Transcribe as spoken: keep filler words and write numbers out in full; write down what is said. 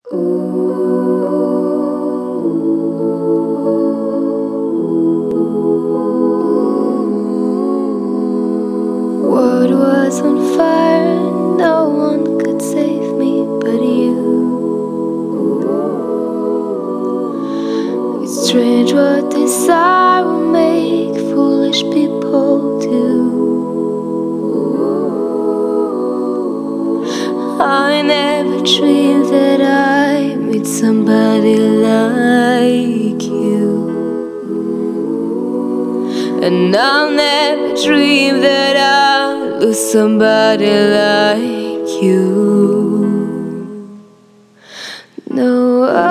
World was on fire, no one could save me but you. It's strange what desire will make foolish people do. I never dreamed that I'd meet somebody like you, and I'll never dream that I'll lose somebody like you. No, I